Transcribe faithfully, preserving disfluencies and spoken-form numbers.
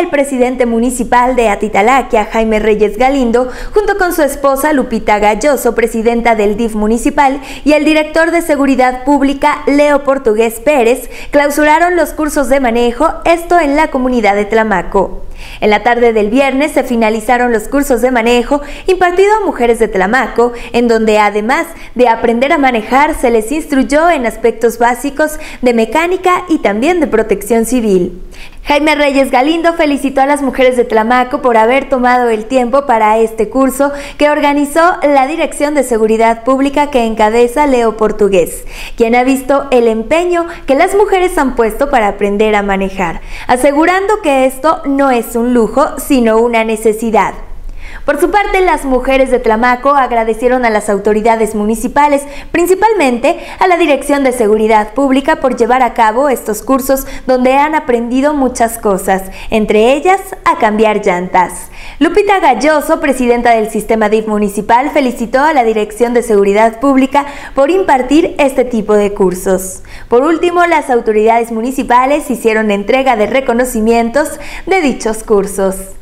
presidente municipal de Atitalaquia, Jaime Reyes Galindo, junto con su esposa Lupita Galloso, presidenta del D I F municipal, y el director de Seguridad Pública, Leo Portugués Pérez, clausuraron los cursos de manejo, esto en la comunidad de Tlamaco. En la tarde del viernes se finalizaron los cursos de manejo impartidos a mujeres de Tlamaco, en donde además de aprender a manejar, se les instruyó en aspectos básicos de mecánica y también de protección civil. Jaime Reyes Galindo felicitó a las mujeres de Tlamaco por haber tomado el tiempo para este curso que organizó la Dirección de Seguridad Pública que encabeza Leo Portugués, quien ha visto el empeño que las mujeres han puesto para aprender a manejar, asegurando que esto no es un lujo, sino una necesidad. Por su parte, las mujeres de Tlamaco agradecieron a las autoridades municipales, principalmente a la Dirección de Seguridad Pública, por llevar a cabo estos cursos donde han aprendido muchas cosas, entre ellas a cambiar llantas. Lupita Galloso, presidenta del sistema D I F municipal, felicitó a la Dirección de Seguridad Pública por impartir este tipo de cursos. Por último, las autoridades municipales hicieron entrega de reconocimientos de dichos cursos.